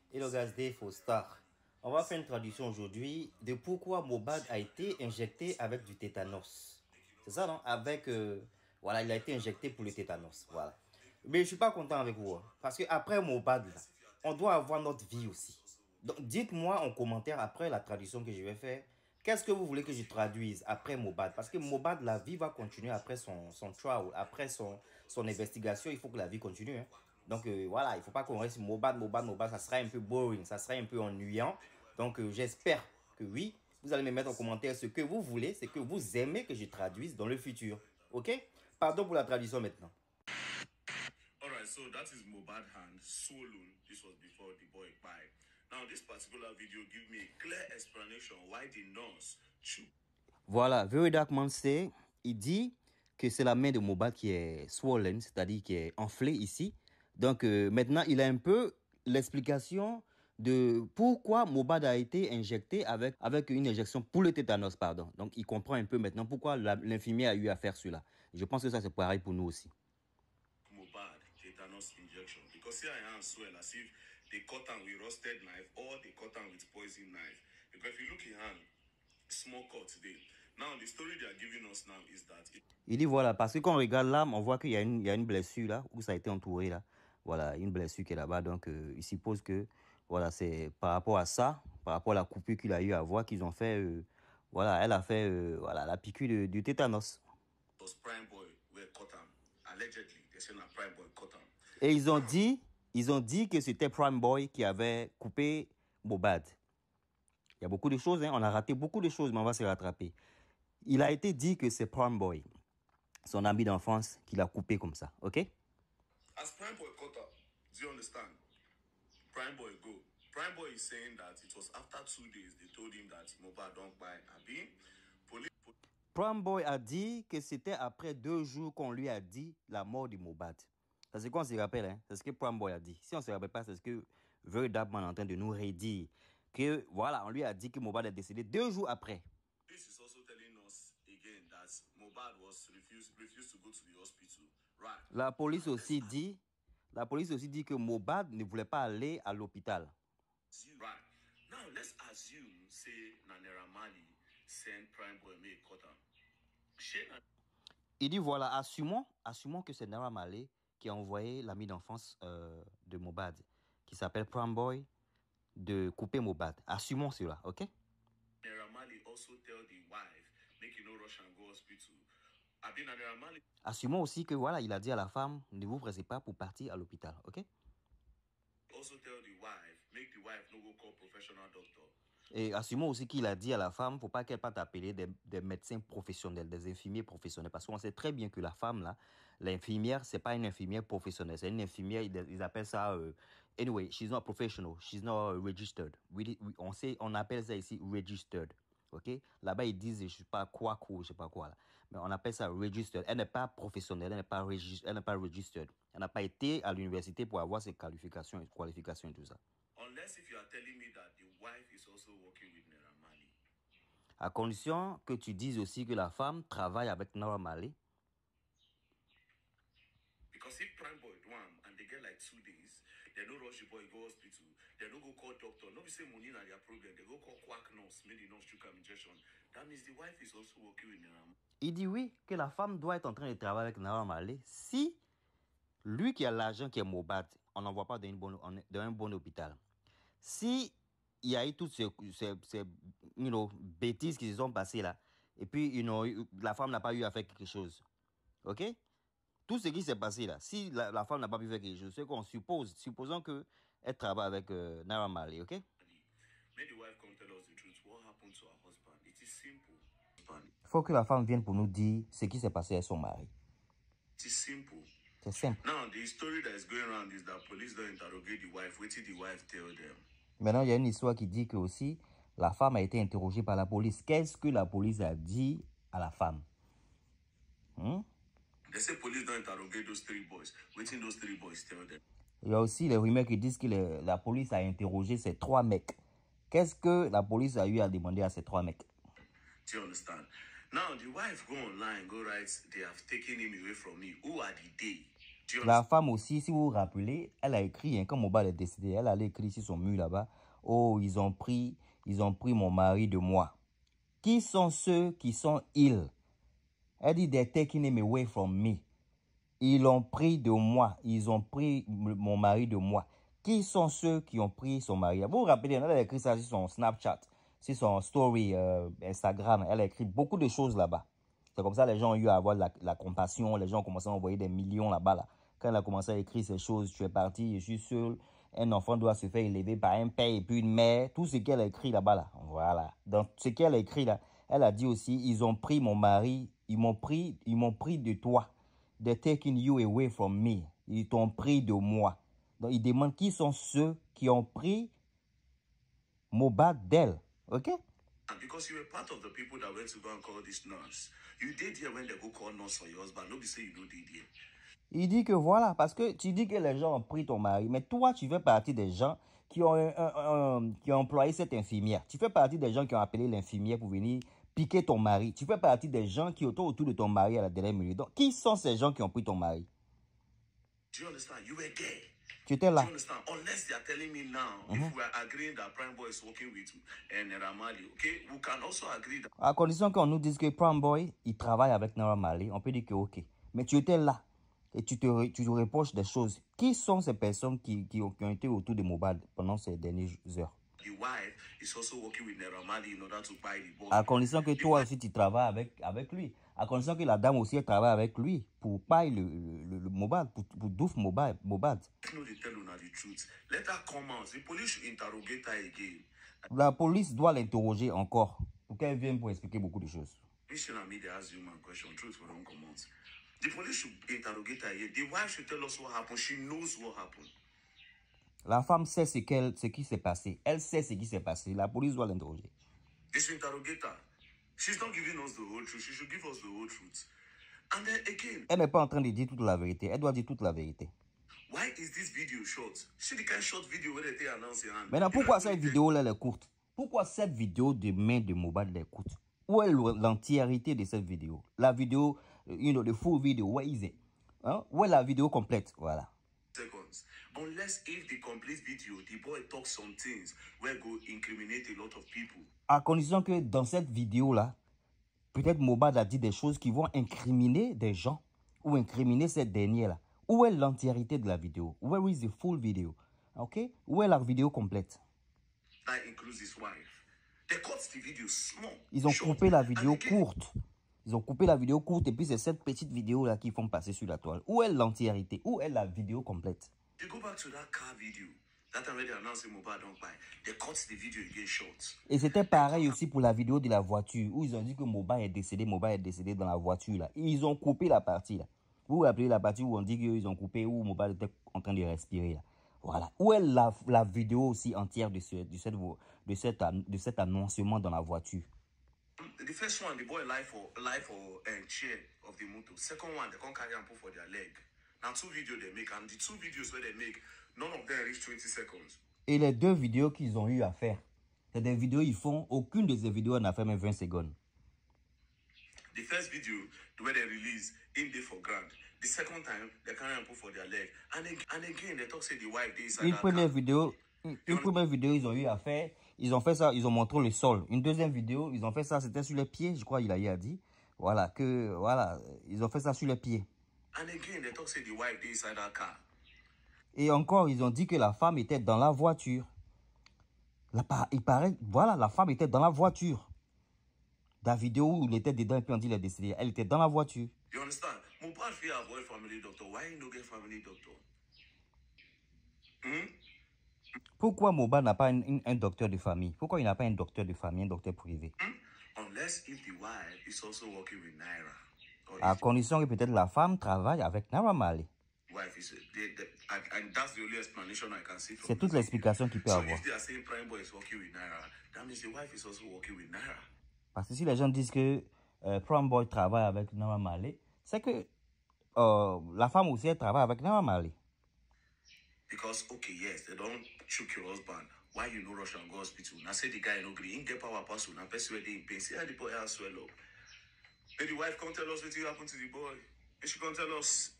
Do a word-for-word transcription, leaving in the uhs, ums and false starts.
Hello guys, Dave for Star. On va faire une traduction aujourd'hui de pourquoi Mohbad a été injecté avec du tétanos. C'est ça, non? Avec, euh, voilà, il a été injecté pour le tétanos, voilà. Mais je suis pas content avec vous, hein, parce que après Mohbad, là, on doit avoir notre vie aussi. Donc, dites-moi en commentaire après la traduction que je vais faire, qu'est-ce que vous voulez que je traduise après Mohbad? Parce que Mohbad, la vie va continuer après son, son trial, après son, son investigation, il faut que la vie continue, hein. Donc euh, voilà, il ne faut pas qu'on reste Mohbad, Mohbad, Mohbad, ça sera un peu boring, ça sera un peu ennuyant. Donc euh, j'espère que oui, vous allez me mettre en commentaire ce que vous voulez, ce que vous aimez que je traduise dans le futur. Ok? Pardon pour la traduction maintenant. Alright, so that is Mohbad hand swollen. This was before the boy died. Now this particular video give me a clear explanation why the nurse chewed. Voilà, Very Dark Monster, il dit que c'est la main de Mohbad qui est swollen, c'est-à-dire qui est enflée ici. Donc euh, maintenant, il a un peu l'explication de pourquoi Mohbad a été injecté avec, avec une injection pour le tétanos, pardon. Donc il comprend un peu maintenant pourquoi l'infirmier a eu à faire cela. Je pense que ça c'est pareil pour nous aussi. Mohbad tetanus injection, because here I am swell as if they cut am with rusted knife or they cut am with poison knife. Because if you look in hand, small cut there. Now the story they are giving us now is that it... Il dit voilà, parce que quand on regarde l'âme, on voit qu'il y a une, il y a une blessure là, où ça a été entouré là. Voilà, une blessure qui est là-bas. Donc, euh, il suppose que, voilà, c'est par rapport à ça, par rapport à la coupure qu'il a eu à voir, qu'ils ont fait, euh, voilà, elle a fait, euh, voilà, la piqûre de, du tétanos. Prime Boy were cut am. Allegedly, they say na Prime Boy cut am. Et ils ont dit, ils ont dit que c'était Prime Boy qui avait coupé Mohbad. Il y a beaucoup de choses, hein, on a raté beaucoup de choses, mais on va se rattraper. Il a été dit que c'est Prime Boy, son ami d'enfance, qui l'a coupé comme ça, ok? As Prime Boy cut up, do you understand? Prime Boy go. Prime Boy is saying that it was after two days they told him that Mohbad don't buy Abi. Police. Prime Boy a dit que c'était après deux jours qu'on lui a dit la mort de Mohbad. C'est ce qu'on se rappelle, hein? C'est ce que Prime Boy a dit. Si on ne se rappelle pas, c'est ce que Very Dark Man est en train de nous redire. Que voilà, on lui a dit que Mohbad est décédé deux jours après. This is also telling us again that Mohbad was refused refused to go to the hospital. Right. La police aussi dit, la police aussi dit que Mohbad ne voulait pas aller à l'hôpital. Right. Now let's assume say Naira Marley send Prime Boy make cut am. Il dit voilà, assumons, assumons que c'est Naira Marley qui a envoyé l'ami d'enfance euh, de Mohbad, qui s'appelle Prime Boy, de couper Mohbad. Assumons cela, ok? Naira Marley also tell the wife, make you no rush and go hospital. Naira Marley. Assumons aussi que voilà, il a dit à la femme, ne vous pressez pas pour partir à l'hôpital, ok? Also tell the wife, make the wife no go call professional doctor. Et assumons aussi qu'il a dit à la femme, il ne faut pas qu'elle parte appeler des, des médecins professionnels, des infirmiers professionnels. Parce qu'on sait très bien que la femme, là, l'infirmière, ce n'est pas une infirmière professionnelle. C'est une infirmière, ils appellent ça... Euh, anyway, she's not professional. She's not registered. We, we, on, sait, on appelle ça ici registered. Ok? Là-bas, ils disent, je ne sais pas quoi, quoi, je ne sais pas quoi. Là. Mais on appelle ça registered. Elle n'est pas professionnelle, elle n'est pas, regi elle n'est pas registered. Elle n'a pas été à l'université pour avoir ses qualifications, qualifications et tout ça. Unless if you are telling me that the wife is also working with Naira Marley. À condition que tu dises aussi que la femme travaille avec Naira Marley. Because if Prime Boy do am and they get like two days, they no rush the boy go hospital, they no go call doctor, no be say money na their problem, they go call quack nurse, make the nurse chook am injection. That means the wife is also working with Naira Marley. Il dit oui, que la femme doit être en train de travailler avec Naira Marley si lui qui a l'argent qui est Mohbad, on n'envoie pas dans, une bonne, dans un bon hôpital. Si il y a eu toutes ces, ces, ces you know, bêtises qui se sont passées là, et puis you know, la femme n'a pas eu à faire quelque chose, ok? Tout ce qui s'est passé là, si la, la femme n'a pas pu faire quelque chose, c'est qu'on suppose, supposons qu'elle travaille avec euh, Naira Marley, ok? May the wife come tell us the truth. What happened to her husband? It is simple. Il faut que la femme vienne pour nous dire ce qui s'est passé à son mari. It is simple. C'est simple. Now, the story that is going around is that police don't interrogate the wife. What did the wife tell them? Maintenant, il y a une histoire qui dit que aussi, la femme a été interrogée par la police. Qu'est-ce que la police a dit à la femme? Hmm? They say police don't interrogate those three boys. What did those three boys tell them? Il y a aussi les rumeurs qui disent que le, la police a interrogé ces trois mecs. Qu'est-ce que la police a eu à demander à ces trois mecs? Do you understand? Now, the wife go online, go write, they have taken him away from me. Who are the they? La femme aussi, si vous vous rappelez, elle a écrit, hein, quand Mohbad est décédé, elle a écrit sur son mur là-bas, « Oh, ils ont pris, ils ont pris mon mari de moi. » Qui sont ceux qui sont ils? Elle dit, « They're taking him away from me. » Ils l'ont pris de moi. Ils ont pris mon mari de moi. Qui sont ceux qui ont pris son mari? Vous vous rappelez, elle a écrit ça sur son Snapchat, sur son story euh, Instagram. Elle a écrit beaucoup de choses là-bas. C'est comme ça que les gens ont eu à avoir la, la compassion. Les gens ont commencé à envoyer des millions là-bas. Là. Quand elle a commencé à écrire ces choses, je suis parti, je suis seul. Un enfant doit se faire élever par un père et puis une mère. Tout ce qu'elle a écrit là-bas. Là. Voilà. Dans ce qu'elle a écrit là, elle a dit aussi, ils ont pris mon mari, ils m'ont pris, ils m'ont pris de toi. They're taking you away from me. Ils t'ont pris de moi. Donc, il demande qui sont ceux qui ont pris Mohbad d'elle. OK? Because you were part of the people that went to go and call this nurse. You did here when they go call nurse for your husband. Nobody say you don't did here. Il dit que voilà, parce que tu dis que les gens ont pris ton mari, mais toi, tu fais partie des gens qui ont, un, un, un, qui ont employé cette infirmière. Tu fais partie des gens qui ont appelé l'infirmière pour venir piquer ton mari. Tu fais partie des gens qui étaient autour de ton mari à la dernière minute. Donc, qui sont ces gens qui ont pris ton mari? Do you understand? You were there. Tu étais là. Do you understand? Unless they are telling me now, mm-hmm. if we are agreeing that Prime Boy is working with uh, Naira Marley, okay, we can also agree that. À condition qu'on nous dise que Prime Boy, il travaille avec Naira Marley, on peut dire que ok. Mais tu étais là et tu te, tu te reproches des choses. Qui sont ces personnes qui, qui, ont, qui ont été autour de Mohbad pendant ces dernières heures? The wife is also working with Naira Marley in order to buy the boy. À condition que toi aussi tu travailles avec, avec lui. À condition que la dame aussi elle travaille avec lui pour payer le, le, le, le Mohbad, pour, pour douf Mohbad. Mohbad. No, they tell you the truth. Let her come out. The police should interrogate her again. La police doit l'interroger encore pour qu'elle vienne pour expliquer beaucoup de choses. The police should interrogate her again. The wife should tell us what happened. She knows what happened. La femme sait ce, qu'elle, ce qui s'est passé. Elle sait ce qui s'est passé. La police doit l'interroger. They should interrogate her. She's not giving us the whole truth. She should give us the whole truth. And then again, elle n'est pas en train de dire toute la vérité. Elle doit dire toute la vérité. Why is this video short? See the kind of short video where they announce your hand. Maintenant, pourquoi cette vidéo-là est courte? Pourquoi cette vidéo de main de Mohbad est courte? Où est l'entièreté de cette vidéo? La vidéo, you know, the full video, where is it? Hein? Où est la vidéo complète? Voilà. Seconds. Unless if the complete video, the boy talks some things where go incriminate a lot of people. À condition que dans cette vidéo-là, peut-être Mohbad a dit des choses qui vont incriminer des gens ou incriminer cette dernière-là. Où est l'entièreté de la vidéo? Where is the full video? Ok? Où est la vidéo complète? That includes his wife. They cut the video small. Ils ont coupé la vidéo courte. Ils ont coupé la vidéo courte et puis c'est cette petite vidéo-là qu'ils font passer sur la toile. Où est l'entièreté? Où est la vidéo complète? They go back to that car video. That time when they announced Mohbad don't buy. They cut the video again short. Et c'était pareil aussi pour la vidéo de la voiture où ils ont dit que Mohbad est décédé, Mohbad est décédé dans la voiture là. Ils ont coupé la partie là. Vous vous rappelez la partie où on dit qu'ils ont coupé, où Mohbad était en train de respirer là. Voilà. Où est la, la vidéo aussi entière de, ce, de, cette, de, cette, de cet annoncement dans la voiture? The first one, the boy lie for, lie for uh, chair of the motor. Second one, they can't carry and put for their leg. Now two videos they make, and the two videos where they make, none of them reach twenty seconds. Et les deux vidéos qu'ils ont eu à faire, c'est des vidéos ils font, aucune de ces vidéos n'a fait même vingt secondes. The first video, the way they release, in there for grand. The second time, they carry and put for their leg. And, and again, they talk say the wife they inside Une that première car. vidéo, une, une première vidéo ils ont eu à faire, ils ont fait ça, ils ont montré le sol. Une deuxième vidéo, ils ont fait ça, c'était sur les pieds, je crois il a, il a dit. Voilà, que, voilà, ils ont fait ça sur les pieds. And again, they talk say the wife they inside that car. Et encore, ils ont dit que la femme était dans la voiture. La, il paraît, voilà, la femme était dans la voiture. Dans la vidéo où il était dedans et puis on dit qu'il est décédé, elle était dans la voiture. You understand? Mohbad fit avoid family doctor. Why you no get family doctor? Hmm? Pourquoi Mohbad n'a pas un, un, un docteur de famille? Pourquoi il n'a pas un docteur de famille, un docteur privé? Hmm? Unless if the wife is also working with Naira. À condition que peut-être la femme travaille avec Naira Marley. C'est toute l'explication qu'il peut avoir. Parce que si les gens disent que euh, Prime Boy travaille avec Naira Marley, c'est que euh, la femme aussi elle travaille avec Naira Marley. Because okay, yes, they don't choke your husband. Why you no rush and go hospital? Now say the guy no green, get power pass. Now person where they in pain. See how the boy has swell up. May the wife come tell us what happened to the boy. And she come tell us